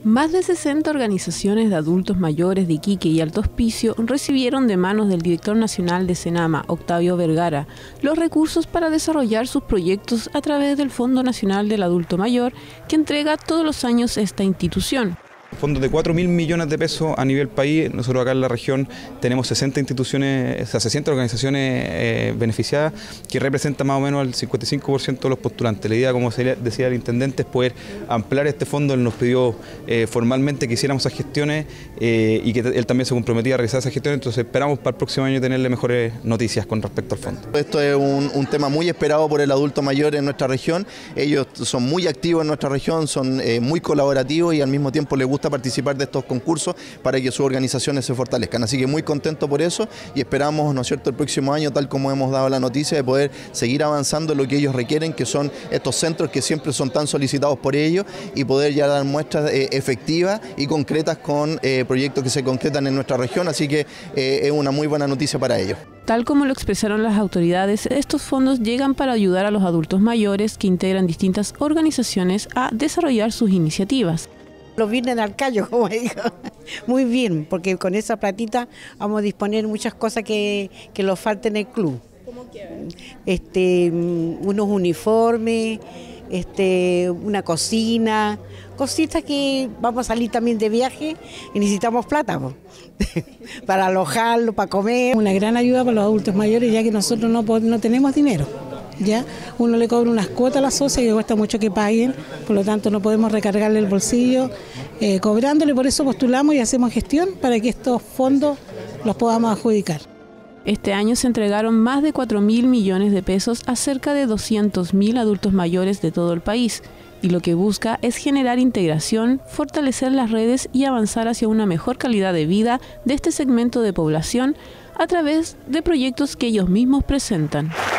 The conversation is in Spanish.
Más de 60 organizaciones de adultos mayores de Iquique y Alto Hospicio recibieron de manos del director nacional de Senama, Octavio Vergara, los recursos para desarrollar sus proyectos a través del Fondo Nacional del Adulto Mayor, que entrega todos los años esta institución. Fondos de 4.000 millones de pesos a nivel país. Nosotros acá en la región tenemos 60 instituciones, o sea, 60 organizaciones beneficiadas, que representan más o menos el 55% de los postulantes. La idea, como decía el intendente, es poder ampliar este fondo. Él nos pidió formalmente que hiciéramos esas gestiones y que él también se comprometía a realizar esas gestiones. Entonces esperamos para el próximo año tenerle mejores noticias con respecto al fondo. Esto es un tema muy esperado por el adulto mayor en nuestra región. Ellos son muy activos en nuestra región, son muy colaborativos y al mismo tiempo les gusta participar de estos concursos para que sus organizaciones se fortalezcan. Así que muy contento por eso y esperamos, ¿no es cierto?, el próximo año, tal como hemos dado la noticia, de poder seguir avanzando en lo que ellos requieren, que son estos centros que siempre son tan solicitados por ellos, y poder ya dar muestras efectivas y concretas con proyectos que se concretan en nuestra región. Así que es una muy buena noticia para ellos. Tal como lo expresaron las autoridades, estos fondos llegan para ayudar a los adultos mayores que integran distintas organizaciones a desarrollar sus iniciativas. Los vienen al callo, como digo. Muy bien, porque con esa platita vamos a disponer muchas cosas que nos faltan en el club. ¿Cómo qué? Unos uniformes, una cocina, cositas que vamos a salir también de viaje y necesitamos plata para alojarlo, para comer. Una gran ayuda para los adultos mayores, ya que nosotros no tenemos dinero. ¿Ya? Uno le cobra unas cuotas a la socia que cuesta mucho que paguen, por lo tanto no podemos recargarle el bolsillo cobrándole, por eso postulamos y hacemos gestión para que estos fondos los podamos adjudicar. Este año se entregaron más de 4.000 millones de pesos a cerca de 200.000 adultos mayores de todo el país, y lo que busca es generar integración, fortalecer las redes y avanzar hacia una mejor calidad de vida de este segmento de población a través de proyectos que ellos mismos presentan.